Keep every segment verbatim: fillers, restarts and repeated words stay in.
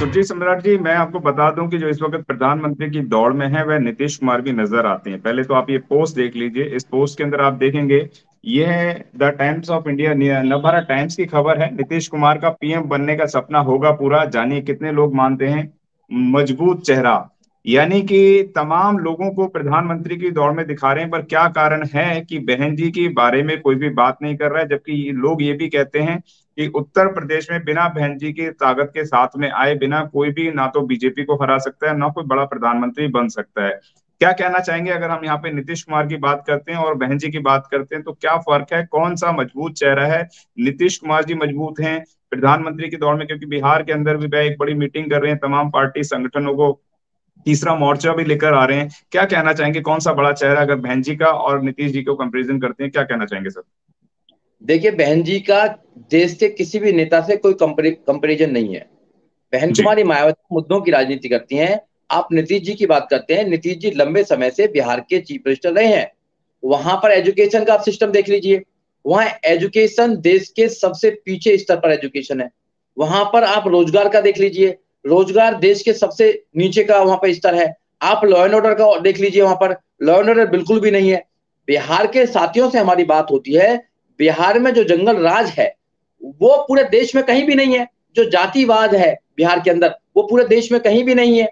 सुरजीत सम्राट जी, मैं आपको बता दूं कि जो इस वक्त प्रधानमंत्री की दौड़ में है वह नीतीश कुमार भी नजर आते हैं। पहले तो आप ये पोस्ट देख लीजिए। इस पोस्ट के अंदर आप देखेंगे, ये है the Times of India, Navbharat Times की खबर है। नीतीश कुमार का पीएम बनने का सपना होगा पूरा, जानिए कितने लोग मानते हैं। मजबूत चेहरा, यानी कि तमाम लोगों को प्रधानमंत्री की दौड़ में दिखा रहे हैं। पर क्या कारण है कि बहन जी के बारे में कोई भी बात नहीं कर रहा है, जबकि ये लोग ये भी कहते हैं कि उत्तर प्रदेश में बिना बहन जी की ताकत के साथ में आए बिना कोई भी ना तो बीजेपी को हरा सकता है, ना कोई बड़ा प्रधानमंत्री बन सकता है। क्या कहना चाहेंगे अगर हम यहाँ पे नीतीश कुमार की बात करते हैं और बहन जी की बात करते हैं, तो क्या फर्क है? कौन सा मजबूत चेहरा है? नीतीश कुमार जी मजबूत हैं प्रधानमंत्री की दौड़ में, क्योंकि बिहार के अंदर भी वह एक बड़ी मीटिंग कर रहे हैं, तमाम पार्टी संगठनों को तीसरा मोर्चा भी लेकर आ रहे हैं। क्या कहना चाहेंगे, कौन सा बड़ा चेहरा अगर बहन जी का और नीतीश जी को कंपेरिजन करते हैं, क्या कहना चाहेंगे सर? देखिए, बहन जी का देश के किसी भी नेता से कोई कंपेरिजन नहीं है। बहन जी। कुमारी मायावती मुद्दों की राजनीति करती हैं। आप नीतीश जी की बात करते हैं, नीतीश जी लंबे समय से बिहार के चीफ मिनिस्टर रहे हैं। वहां पर एजुकेशन का आप सिस्टम देख लीजिए, वहां एजुकेशन देश के सबसे पीछे स्तर पर एजुकेशन है। वहां पर आप रोजगार का देख लीजिए, रोजगार देश के सबसे नीचे का वहां पर स्तर है। आप लॉ एंड ऑर्डर का देख लीजिए, वहां पर लॉ एंड ऑर्डर बिल्कुल भी नहीं है। बिहार के साथियों से हमारी बात होती है, बिहार में जो जंगल राज है वो पूरे देश में कहीं भी नहीं है। जो जातिवाद है बिहार के अंदर वो पूरे देश में कहीं भी नहीं है।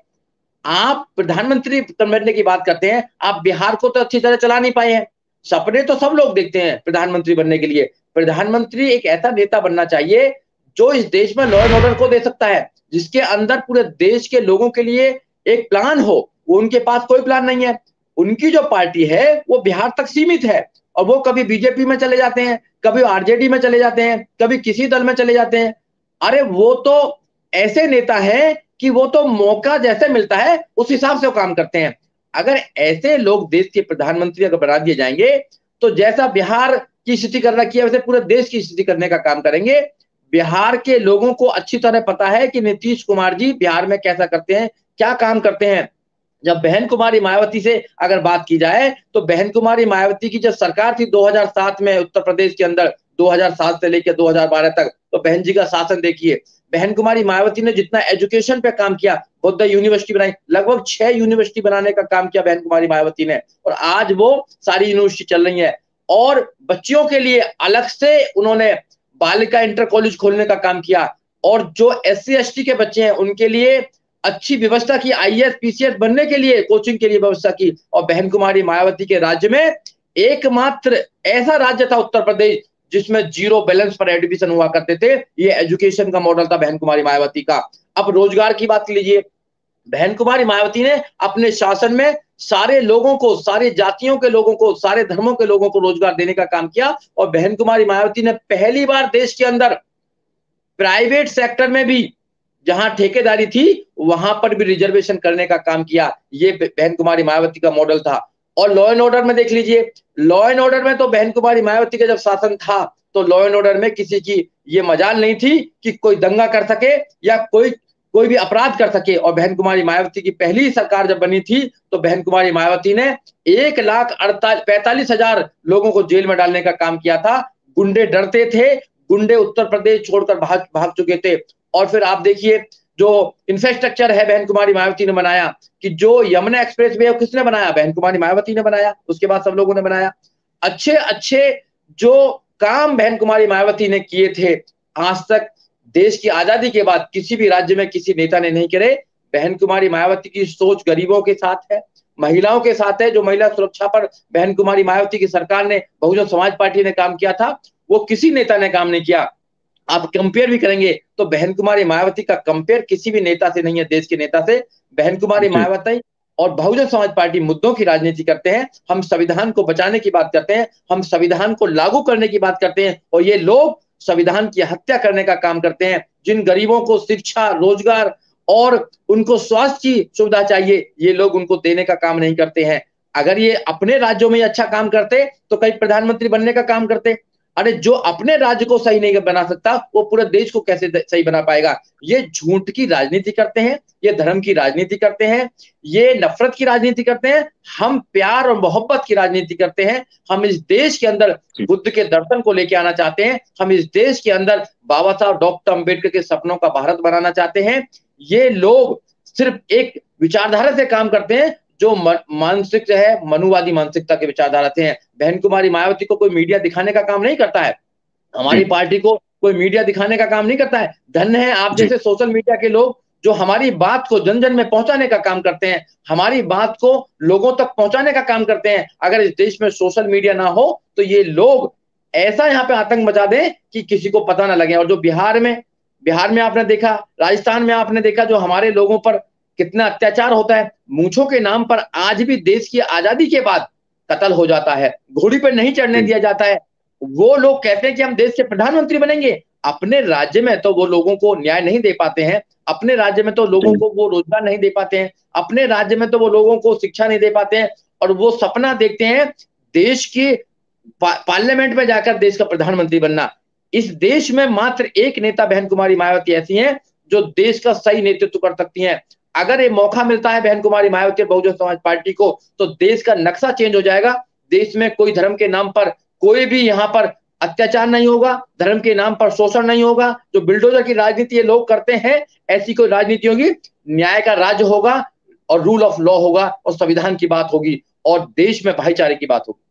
आप प्रधानमंत्री बनने की बात करते हैं, आप बिहार को तो अच्छी तरह चला नहीं पाए हैं। सपने तो सब लोग देखते हैं प्रधानमंत्री बनने के लिए। प्रधानमंत्री एक ऐसा नेता बनना चाहिए जो इस देश में लॉ एंड ऑर्डर को दे सकता है, जिसके अंदर पूरे देश के लोगों के लिए एक प्लान हो। वो उनके पास कोई प्लान नहीं है। उनकी जो पार्टी है वो बिहार तक सीमित है और वो कभी बीजेपी में चले जाते हैं, कभी आरजेडी में चले जाते हैं, कभी किसी दल में चले जाते हैं। अरे वो तो ऐसे नेता हैं कि वो तो मौका जैसे मिलता है उस हिसाब से वो काम करते हैं। अगर ऐसे लोग देश के प्रधानमंत्री अगर बना दिए जाएंगे तो जैसा बिहार की स्थिति कर रखी है वैसे पूरे देश की स्थिति करने का काम करेंगे। बिहार के लोगों को अच्छी तरह पता है कि नीतीश कुमार जी बिहार में कैसा करते हैं, क्या काम करते हैं। जब बहन कुमारी मायावती से अगर बात की जाए तो बहन कुमारी मायावती की जब सरकार थी दो हज़ार सात में उत्तर प्रदेश के अंदर, दो हज़ार सात से लेकर दो हज़ार बारह तक, तो बहन जी का शासन देखिए। बहन कुमारी मायावती ने जितना एजुकेशन पे काम किया, बुद्ध यूनिवर्सिटी बनाई, लगभग छह यूनिवर्सिटी बनाने का काम किया बहन कुमारी मायावती ने, और आज वो सारी यूनिवर्सिटी चल रही है। और बच्चियों के लिए अलग से उन्होंने बालिका इंटर कॉलेज खोलने का काम किया, और जो एस सी एस टी के बच्चे हैं उनके लिए अच्छी व्यवस्था की, I A S P C S बनने के लिए कोचिंग के लिए व्यवस्था की। और बहन कुमारी मायावती के राज्य में एकमात्र ऐसा राज्य था उत्तर प्रदेश जिसमें जीरो बैलेंस पर एडमिशन हुआ करते थे। ये एजुकेशन का मॉडल था बहन कुमारी मायावती का। अब रोजगार की बात लीजिए, बहन कुमारी मायावती ने अपने शासन में सारे लोगों को, सारी जातियों के लोगों को, सारे धर्मों के लोगों को रोजगार देने का काम किया। और बहन कुमारी मायावती ने पहली बार देश के अंदर प्राइवेट सेक्टर में भी जहां ठेकेदारी थी वहां पर भी रिजर्वेशन करने का काम किया। ये बहन कुमारी मायावती का मॉडल था। और लॉ एंड ऑर्डर में देख लीजिए, लॉ एंड ऑर्डर में तो बहन कुमारी मायावती का जब शासन था तो लॉ एंड ऑर्डर में किसी की ये मजाल नहीं थी कि कोई दंगा कर सके या कोई कोई भी अपराध कर सके। और बहन कुमारी मायावती की पहली सरकार जब बनी थी तो बहन कुमारी मायावती ने एक लाख अड़तालीस पैंतालीस हजार लोगों को जेल में डालने का काम किया था। गुंडे डरते थे, गुंडे उत्तर प्रदेश छोड़कर भाग भाग चुके थे। और फिर आप देखिए जो इंफ्रास्ट्रक्चर है बहन कुमारी मायावती ने बनाया, कि जो यमुना एक्सप्रेस वे किसने बनाया? बहन कुमारी मायावती ने बनाया, उसके बाद सब लोगों ने बनाया। अच्छे अच्छे जो काम बहन कुमारी मायावती ने किए थे, आज तक देश की आजादी के बाद किसी भी राज्य में किसी नेता ने नहीं करे। बहन कुमारी मायावती की सोच गरीबों के साथ है, महिलाओं के साथ है। जो महिला सुरक्षा पर बहन कुमारी मायावती की सरकार ने, बहुजन समाज पार्टी ने काम किया था, वो किसी नेता ने काम नहीं किया। आप कंपेयर भी करेंगे तो बहन कुमारी मायावती का कंपेयर किसी भी नेता से नहीं है, देश के नेता से। बहन कुमारी मायावती और बहुजन समाज पार्टी मुद्दों की राजनीति करते हैं। हम संविधान को बचाने की बात करते हैं, हम संविधान को लागू करने की बात करते हैं, और ये लोग संविधान की हत्या करने का काम करते हैं। जिन गरीबों को शिक्षा, रोजगार और उनको स्वास्थ्य की सुविधा चाहिए, ये लोग उनको देने का काम नहीं करते हैं। अगर ये अपने राज्यों में अच्छा काम करते तो कई प्रधानमंत्री बनने का काम करते। अरे जो अपने राज्य को सही नहीं बना सकता वो पूरे देश को कैसे सही बना पाएगा। ये झूठ की राजनीति करते हैं, ये धर्म की राजनीति करते हैं, ये नफरत की राजनीति करते हैं। हम प्यार और मोहब्बत की राजनीति करते हैं। हम इस देश के अंदर बुद्ध के दर्शन को लेके आना चाहते हैं। हम इस देश के अंदर बाबा साहब डॉक्टर अंबेडकर के सपनों का भारत बनाना चाहते हैं। ये लोग सिर्फ एक विचारधारा से काम करते हैं जो मानसिक है, मनुवादी मानसिकता के विचारधारा से है। बहन कुमारी मायावती को कोई मीडिया दिखाने का काम नहीं करता है, हमारी पार्टी को कोई मीडिया दिखाने का काम नहीं करता है। धन्य है आप जैसे सोशल मीडिया के लोग जो हमारी बात को जन जन में पहुंचाने का काम करते हैं, हमारी बात को लोगों तक पहुंचाने का काम करते हैं। अगर इस देश में सोशल मीडिया ना हो तो ये लोग ऐसा यहाँ पे आतंक मचा दें कि किसी को पता ना लगे। और जो बिहार में बिहार में आपने देखा, राजस्थान में आपने देखा जो हमारे लोगों पर कितना अत्याचार होता है। मूंछों के नाम पर आज भी देश की आजादी के बाद कत्ल हो जाता है, घोड़ी पर नहीं चढ़ने दिया जाता है। वो लोग कहते हैं कि हम देश के प्रधानमंत्री बनेंगे, अपने राज्य में तो वो लोगों को न्याय नहीं दे पाते हैं, अपने राज्य में तो लोगों को वो रोजगार नहीं दे पाते हैं, अपने राज्य में तो वो लोगों को शिक्षा नहीं दे पाते हैं। और वो सपना देखते हैं देश की पा, पार्लियामेंट में जाकर देश का प्रधानमंत्री बनना। इस देश में मात्र एक नेता बहन कुमारी मायावती ऐसी हैं जो देश का सही नेतृत्व कर सकती हैं। अगर ये मौका मिलता है बहन कुमारी मायावती और बहुजन समाज पार्टी को तो देश का नक्शा चेंज हो जाएगा। देश में कोई धर्म के नाम पर कोई भी यहाँ पर अत्याचार नहीं होगा, धर्म के नाम पर शोषण नहीं होगा। जो बिल्डोजर की राजनीति ये लोग करते हैं, ऐसी कोई राजनीति होगी, न्याय का राज्य होगा और रूल ऑफ लॉ होगा और संविधान की बात होगी और देश में भाईचारे की बात होगी।